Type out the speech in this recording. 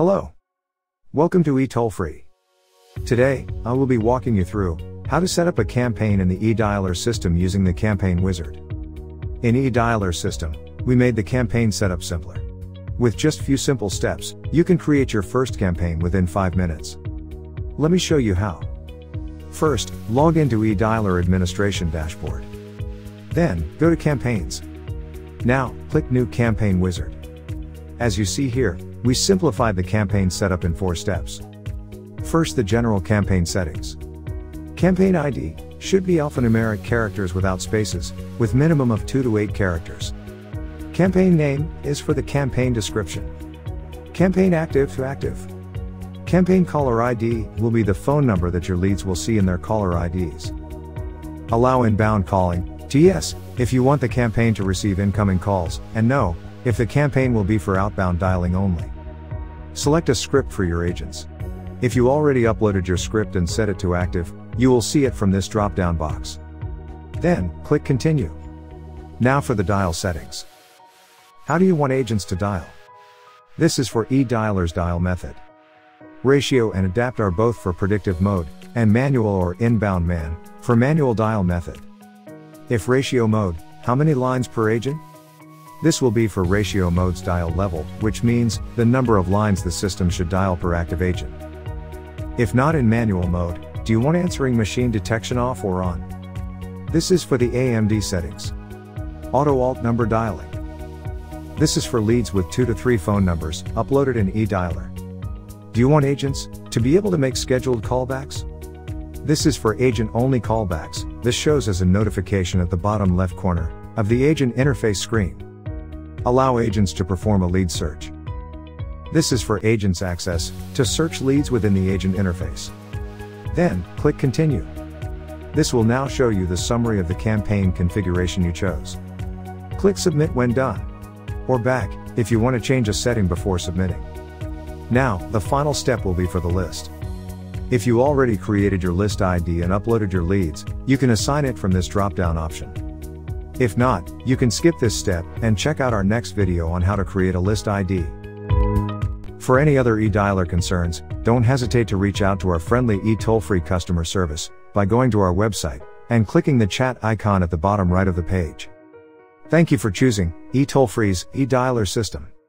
Hello. Welcome to eTollFree. Today, I will be walking you through how to set up a campaign in the eDialer system using the Campaign Wizard. In eDialer system, we made the campaign setup simpler. With just few simple steps, you can create your first campaign within 5 minutes. Let me show you how. First, log into eDialer administration dashboard. Then, go to Campaigns. Now, click New Campaign Wizard. As you see here, we simplified the campaign setup in 4 steps. First, the general campaign settings. Campaign ID should be alphanumeric characters without spaces, with minimum of 2 to 8 characters. Campaign name is for the campaign description. Campaign active to active. Campaign caller ID will be the phone number that your leads will see in their caller IDs. Allow inbound calling to yes, if you want the campaign to receive incoming calls, and no, if the campaign will be for outbound dialing only. Select a script for your agents. If you already uploaded your script and set it to active, you will see it from this drop-down box. Then, click Continue. Now for the dial settings. How do you want agents to dial? This is for eDialer's dial method. Ratio and adapt are both for predictive mode, and manual or inbound man, for manual dial method. If ratio mode, how many lines per agent? This will be for ratio mode's dial level, which means the number of lines the system should dial per active agent. If not in manual mode, do you want answering machine detection off or on? This is for the AMD settings. Auto alt number dialing. This is for leads with 2 to 3 phone numbers, uploaded in eDialer. Do you want agents to be able to make scheduled callbacks? This is for agent-only callbacks. This shows as a notification at the bottom left corner of the agent interface screen. Allow agents to perform a lead search. This is for agents' access to search leads within the agent interface. Then, click Continue. This will now show you the summary of the campaign configuration you chose. Click Submit when done. Or back, if you want to change a setting before submitting. Now, the final step will be for the list. If you already created your list ID and uploaded your leads, you can assign it from this drop-down option. If not, you can skip this step and check out our next video on how to create a list ID. For any other eDialer concerns, don't hesitate to reach out to our friendly eTollFree customer service by going to our website and clicking the chat icon at the bottom right of the page. Thank you for choosing eTollFree's eDialer system.